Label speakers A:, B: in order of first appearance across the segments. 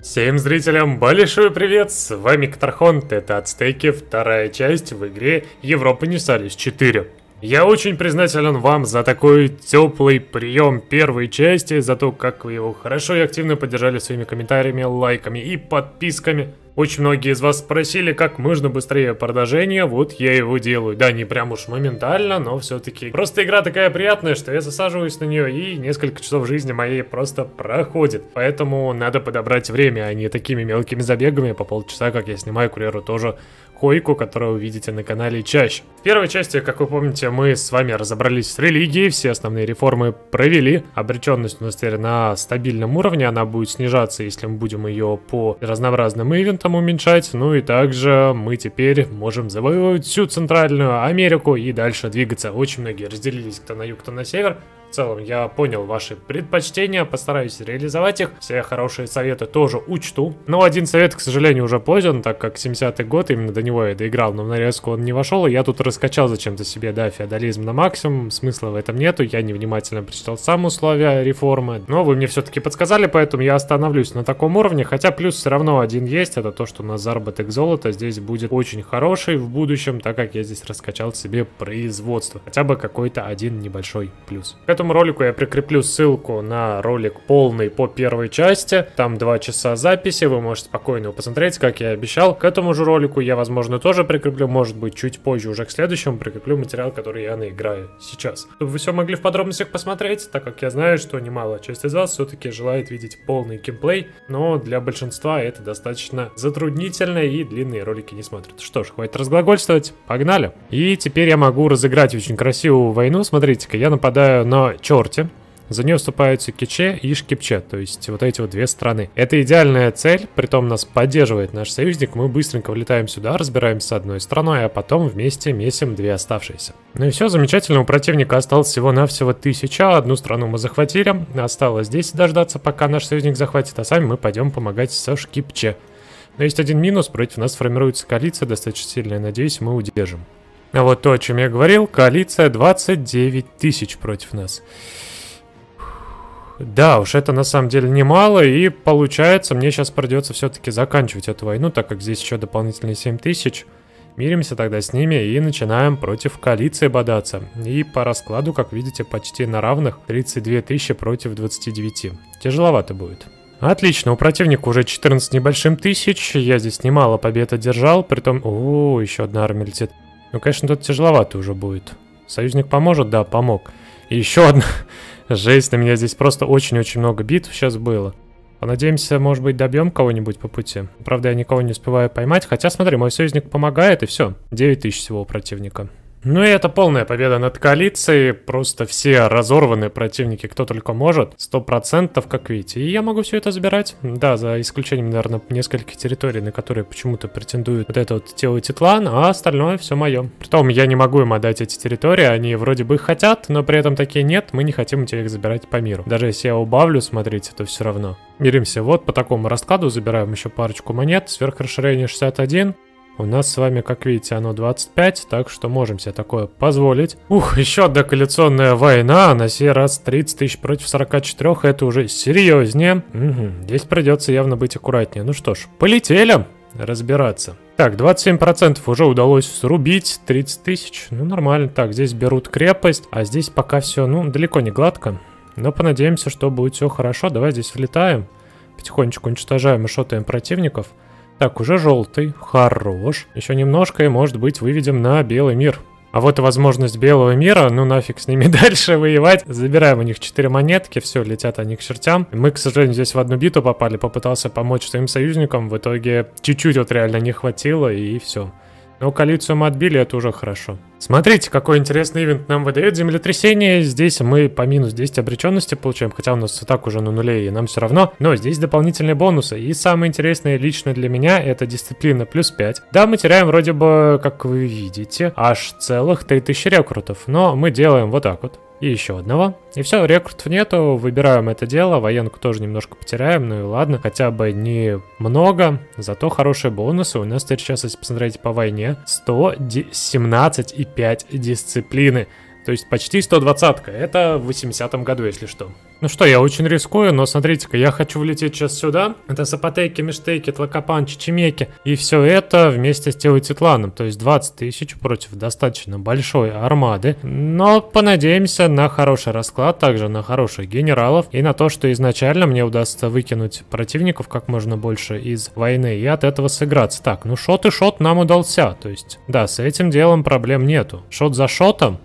A: Всем зрителям большой привет, с вами Катархонт, это Ацтеки, вторая часть в игре Европа Универсалис 4. Я очень признателен вам за такой теплый прием первой части, за то, как вы его хорошо и активно поддержали своими комментариями, лайками и подписками. Очень многие из вас спросили, как можно быстрее продолжение, вот я его делаю. Да, не прям уж моментально, но все-таки. Просто игра такая приятная, что я засаживаюсь на нее и несколько часов жизни моей просто проходит. Поэтому надо подобрать время, а не такими мелкими забегами по полчаса, как я снимаю, к примеру, тоже Койку, которую вы видите на канале чаще. В первой части, как вы помните, мы с вами разобрались с религией, все основные реформы провели. Обреченность у нас теперь на стабильном уровне, она будет снижаться, если мы будем ее по разнообразным ивентам уменьшать. Ну и также мы теперь можем завоевывать всю Центральную Америку и дальше двигаться. Очень многие разделились кто на юг, кто на север. В целом, я понял ваши предпочтения, постараюсь реализовать их. Все хорошие советы тоже учту. Но один совет, к сожалению, уже позден, так как 70-й год, именно до него я доиграл, но в нарезку он не вошел. И я тут раскачал зачем-то себе, да, феодализм на максимум. Смысла в этом нету, я невнимательно прочитал сам условия реформы. Но вы мне все-таки подсказали, поэтому я остановлюсь на таком уровне. Хотя плюс все равно один есть, это то, что у нас заработок золота здесь будет очень хороший в будущем, так как я здесь раскачал себе производство. Хотя бы какой-то один небольшой плюс. К этому ролику я прикреплю ссылку на ролик полный по первой части. Там 2 часа записи, вы можете спокойно его посмотреть, как я и обещал. К этому же ролику я, возможно, тоже прикреплю, может быть, чуть позже, уже к следующему, прикреплю материал, который я наиграю сейчас. Чтобы вы все могли в подробностях посмотреть, так как я знаю, что немалая часть из вас все-таки желает видеть полный геймплей, но для большинства это достаточно затруднительно и длинные ролики не смотрят. Что ж, хватит разглагольствовать, погнали! И теперь я могу разыграть очень красивую войну. Смотрите-ка, я нападаю на Чорти. За нее вступаются Киче и Шкипче, то есть вот эти вот две страны. Это идеальная цель, притом нас поддерживает наш союзник. Мы быстренько влетаем сюда, разбираемся с одной страной, а потом вместе месим две оставшиеся. Ну и все, замечательно, у противника осталось всего-навсего 1000, одну страну мы захватили. Осталось здесь дождаться, пока наш союзник захватит, а сами мы пойдем помогать со Шкипче. Но есть один минус, против нас формируется коалиция достаточно сильная, надеюсь, мы удержим. А вот то, о чем я говорил, коалиция 29 тысяч против нас. Да уж, это на самом деле немало, и получается, мне сейчас придется все-таки заканчивать эту войну, так как здесь еще дополнительные 7000. Миримся тогда с ними и начинаем против коалиции бодаться. И по раскладу, как видите, почти на равных, 32 тысячи против 29. Тяжеловато будет. Отлично, у противника уже 14 небольшим тысяч, я здесь немало побед одержал, притом... О, еще одна армия летит. Ну, конечно, тут тяжеловато уже будет. Союзник поможет? Да, помог. И еще одна... Жесть, на меня здесь просто очень-очень много битв сейчас было. Понадеемся, может быть, добьем кого-нибудь по пути. Правда, я никого не успеваю поймать. Хотя, смотри, мой союзник помогает, и все. 9000 всего у противника. Ну и это полная победа над коалицией. Просто все разорванные противники, кто только может. 100%, как видите. И я могу все это забирать. Да, за исключением, наверное, нескольких территорий, на которые почему-то претендует вот это вот Теотитлан, а остальное все мое. Притом я не могу им отдать эти территории. Они вроде бы их хотят, но при этом такие нет. Мы не хотим у тебя их забирать по миру. Даже если я убавлю, смотрите, то все равно. Миримся. Вот по такому раскладу забираем еще парочку монет. Сверхрасширение 61. У нас с вами, как видите, оно 25, так что можем себе такое позволить. Ух, еще одна коалиционная война, на сей раз 30 тысяч против 44, это уже серьезнее. Угу, здесь придется явно быть аккуратнее. Ну что ж, полетели разбираться. Так, 27% уже удалось срубить, 30 тысяч, ну нормально. Так, здесь берут крепость, а здесь пока все, ну, далеко не гладко. Но понадеемся, что будет все хорошо. Давай здесь влетаем, потихонечку уничтожаем и шотаем противников. Так, уже желтый, хорош. Еще немножко и, может быть, выведем на белый мир. А вот и возможность белого мира, ну нафиг с ними дальше воевать. Забираем у них 4 монетки, все, летят они к чертям. Мы, к сожалению, здесь в одну битву попали, попытался помочь своим союзникам. В итоге чуть-чуть вот реально не хватило, и все. Но коалицию мы отбили, это уже хорошо. Смотрите, какой интересный ивент нам выдает землетрясение. Здесь мы по минус 10 обреченности получаем, хотя у нас и так уже на нуле, и нам все равно. Но здесь дополнительные бонусы. И самое интересное лично для меня, это дисциплина плюс 5. Да, мы теряем вроде бы, как вы видите, аж целых 3000 рекрутов. Но мы делаем вот так вот. И еще одного. И все, рекрутов нету, выбираем это дело. Военку тоже немножко потеряем, ну и ладно. Хотя бы не много, зато хорошие бонусы. У нас теперь сейчас, если посмотреть по войне, 117,5 дисциплины. То есть почти 120-ка. Это в 80-м году, если что. Ну что, я очень рискую, но смотрите-ка, я хочу влететь сейчас сюда. Это Запотейки, Миштейки, Тлакопан, Чечемеки. И все это вместе с Теотитланом. То есть 20 тысяч против достаточно большой армады. Но понадеемся на хороший расклад, также на хороших генералов. И на то, что изначально мне удастся выкинуть противников как можно больше из войны. И от этого сыграться. Так, ну шот и шот нам удался. То есть, да, с этим делом проблем нету. Шот за шотом.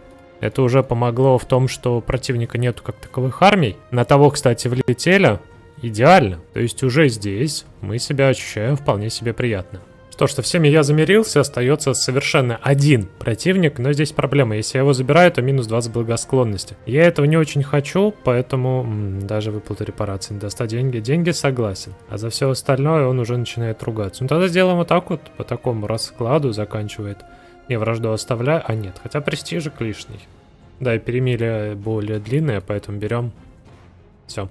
A: Это уже помогло в том, что у противника нету как таковых армий. На того, кстати, влетели идеально. То есть уже здесь мы себя ощущаем вполне себе приятно. Что ж, со всеми я замирился, остается совершенно один противник, но здесь проблема. Если я его забираю, то минус 20 благосклонности. Я этого не очень хочу, поэтому даже выплату репарации не достать деньги. Деньги согласен. А за все остальное он уже начинает ругаться. Ну тогда сделаем вот так вот, по такому раскладу заканчивает. Не, вражду оставляю. А нет, хотя престижик лишний. Да, и перемирие более длинное, поэтому берем. Все.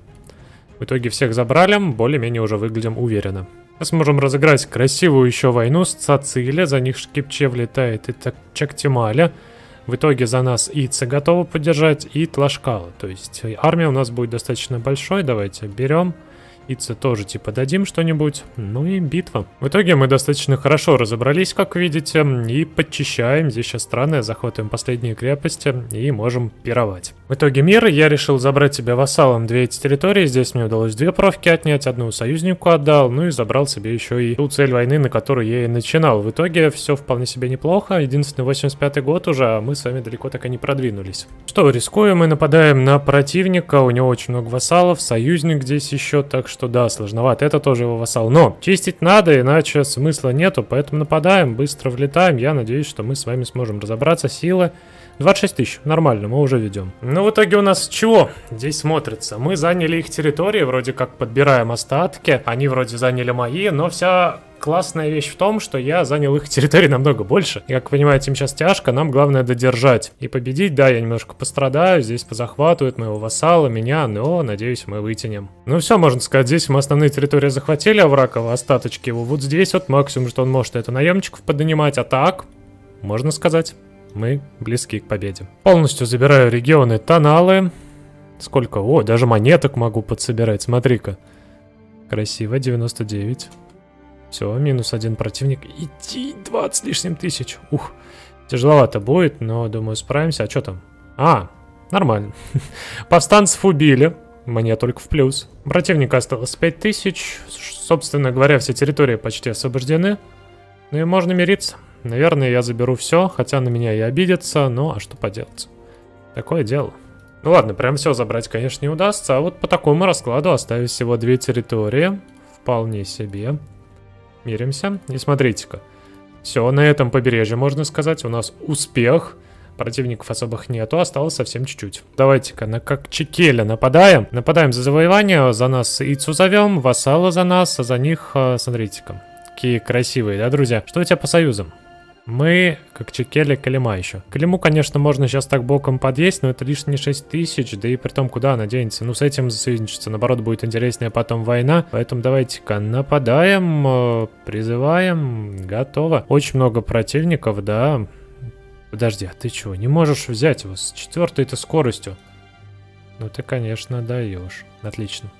A: В итоге всех забрали, более-менее уже выглядим уверенно. Сейчас можем разыграть красивую еще войну с Цациле. За них Шкипче влетает и Чактималя. В итоге за нас Ица готова поддержать и Тлашкала. То есть армия у нас будет достаточно большой. Давайте берем. Ице тоже типа дадим что-нибудь. Ну и битва. В итоге мы достаточно хорошо разобрались, как видите, и подчищаем. Здесь сейчас странное, захватываем последние крепости и можем пировать. В итоге мир, я решил забрать себе вассалом 2 эти территории. Здесь мне удалось 2 провки отнять, одну союзнику отдал, ну и забрал себе еще и ту цель войны, на которую я и начинал. В итоге все вполне себе неплохо. Единственный 85-й год уже, а мы с вами далеко так и не продвинулись. Что, рискуем, мы нападаем на противника, у него очень много вассалов, союзник здесь еще, так что да, сложновато, это тоже его вассал. Но чистить надо, иначе смысла нету, поэтому нападаем, быстро влетаем. Я надеюсь, что мы с вами сможем разобраться. Сила 26 тысяч, нормально, мы уже ведем. Ну, в итоге у нас чего здесь смотрится? Мы заняли их территории, вроде как подбираем остатки, они вроде заняли мои, но вся классная вещь в том, что я занял их территории намного больше. И, как понимаете, им сейчас тяжко, нам главное додержать и победить. Да, я немножко пострадаю, здесь позахватывают моего вассала, меня, но, надеюсь, мы вытянем. Ну все, можно сказать, здесь мы основные территории захватили, а Вракова, остаточки его вот здесь вот, максимум, что он может, это наемчиков поднимать, а так, можно сказать, мы близки к победе. Полностью забираю регионы Тоналы. Сколько? О, даже монеток могу подсобирать, смотри-ка. Красиво, 99. Все, минус 1 противник. Иди, 20 лишним тысяч. Ух, тяжеловато будет, но думаю справимся. А что там? А, нормально. Повстанцев убили. Мне только в плюс. Противника осталось 5000. Собственно говоря, все территории почти освобождены. Ну и можно мириться. Наверное, я заберу все, хотя на меня и обидятся. Ну, а что поделать? Такое дело. Ну ладно, прям все забрать, конечно, не удастся. А вот по такому раскладу оставить всего 2 территории. Вполне себе. Миримся. И смотрите-ка. Все, на этом побережье, можно сказать, у нас успех. Противников особых нету, осталось совсем чуть-чуть. Давайте-ка на как Чекеля нападаем. Нападаем за завоевание, за нас Ицу зовем, вассала за нас, а за них, смотрите-ка. Какие красивые, да, друзья? Что у тебя по союзам? Мы, как Чекеля, Калима еще. Калиму, конечно, можно сейчас так боком подъесть, но это лишние 6000, да и при том, куда она денется. Ну, с этим засоюзничаться, наоборот, будет интереснее потом война. Поэтому давайте-ка нападаем, призываем, готово. Очень много противников, да. Подожди, а ты чего, не можешь взять его с 4-й-то скоростью? Ну, ты, конечно, даешь. Отлично.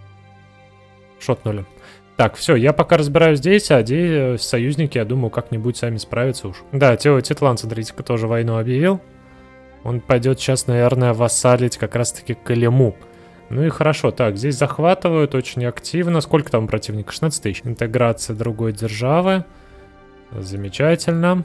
A: Шотнули. Так, все, я пока разбираюсь здесь, а здесь союзники, я думаю, как-нибудь сами справятся уж. Да, Теотитлан, смотрите-ка, тоже войну объявил. Он пойдет сейчас, наверное, вассалить как раз-таки Калиму. Ну и хорошо, так, здесь захватывают очень активно. Сколько там противника? 16 тысяч. Интеграция другой державы. Замечательно.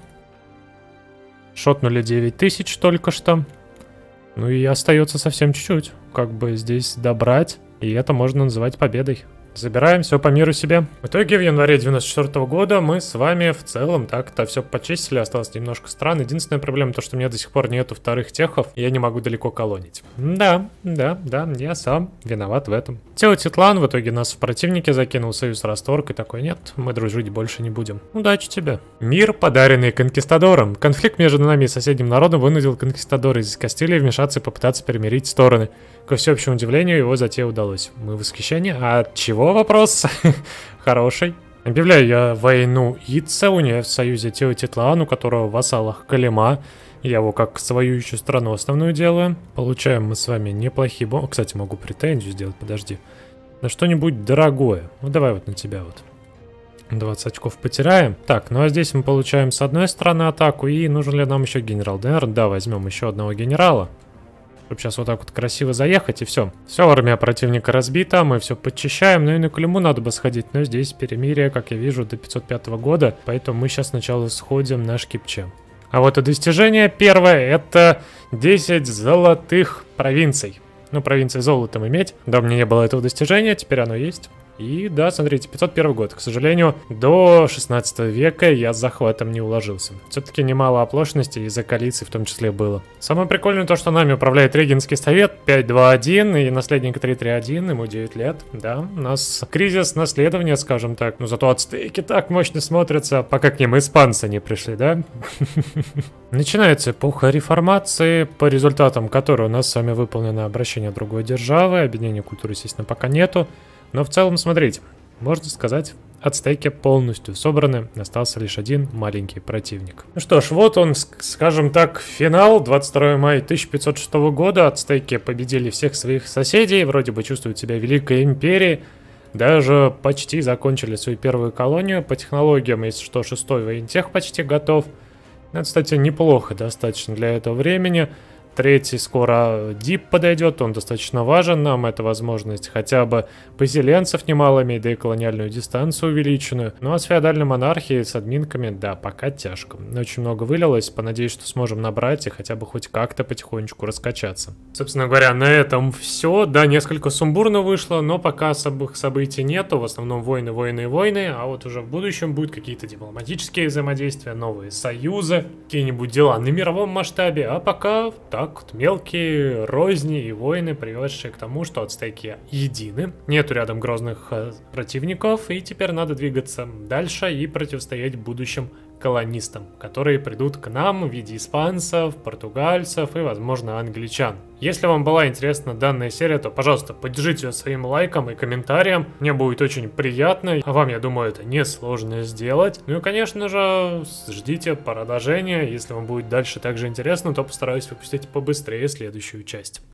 A: Шотнули 9000 только что. Ну и остается совсем чуть-чуть. Как бы здесь добрать. И это можно называть победой. Забираем все по миру себе. В итоге в январе 94 года мы с вами в целом так-то все почистили. Осталось немножко странно. Единственная проблема то, что у меня до сих пор нету вторых техов. И я не могу далеко колонить. Да, я сам виноват в этом. Теотитлан в итоге нас в противнике закинул, союз расторг и такой: нет, мы дружить больше не будем. Удачи тебе. Мир, подаренный конкистадором. Конфликт между нами и соседним народом вынудил конкистадора из Кастилии вмешаться и попытаться примирить стороны. Ко всеобщему удивлению, его затея удалось. Мы в восхищении. А от чего вопрос? Хороший. Объявляю я войну Ице, у нее в союзе Теотитлан, у которого в вассалах Калима. Я его как свою еще страну основную делаю. Получаем мы с вами неплохие бонусы. Кстати, могу претензию сделать, подожди. На что-нибудь дорогое. Ну давай вот на тебя вот. 20 очков потеряем. Так, ну а здесь мы получаем с одной стороны атаку. И нужен ли нам еще генерал? Наверное, да, возьмем еще одного генерала. Чтобы сейчас вот так вот красиво заехать, и все. Все, армия противника разбита, мы все подчищаем. Ну и на Колыму надо бы сходить, но здесь перемирие, как я вижу, до 505 года. Поэтому мы сейчас сначала сходим на Шкипче. А вот и достижение первое, это 10 золотых провинций. Ну, провинции золотом иметь. Да, у меня не было этого достижения, теперь оно есть. И да, смотрите, 501 год. К сожалению, до 16 века я с захватом не уложился. Все-таки немало оплошности из-за коалиции в том числе было. Самое прикольное то, что нами управляет Регенский совет 521 и наследник 331, ему 9 лет. Да, у нас кризис наследования, скажем так. Но зато ацтеки так мощно смотрятся, пока к ним испанцы не пришли, да? Начинается эпоха реформации, по результатам которой у нас с вами выполнено обращение другой державы. Объединения культуры, естественно, пока нету. Но в целом, смотрите, можно сказать, ацтеки полностью собраны, остался лишь один маленький противник. Ну что ж, вот он, скажем так, финал, 22 мая 1506 года. Ацтеки победили всех своих соседей, вроде бы чувствуют себя великой империей, даже почти закончили свою первую колонию. По технологиям, если что, 6-й воентех почти готов. Это, кстати, неплохо достаточно для этого времени. Третий скоро дип подойдет, он достаточно важен нам, это возможность хотя бы поселенцев немало иметь, да и колониальную дистанцию увеличенную. Ну а с феодальной монархией, с админками, да, пока тяжко. Очень много вылилось, понадеюсь, что сможем набрать и хотя бы хоть как-то потихонечку раскачаться. Собственно говоря, на этом все. Да, несколько сумбурно вышло, но пока особых событий нету, в основном войны, войны и войны, а вот уже в будущем будут какие-то дипломатические взаимодействия, новые союзы, какие-нибудь дела на мировом масштабе, а пока так вот мелкие розни и войны, приведшие к тому, что ацтеки едины, нету рядом грозных противников, и теперь надо двигаться дальше и противостоять будущим колонистам, которые придут к нам в виде испанцев, португальцев и, возможно, англичан. Если вам была интересна данная серия, то, пожалуйста, поддержите ее своим лайком и комментарием. Мне будет очень приятно, а вам, я думаю, это несложно сделать. Ну и, конечно же, ждите продолжения. Если вам будет дальше также интересно, то постараюсь выпустить побыстрее следующую часть.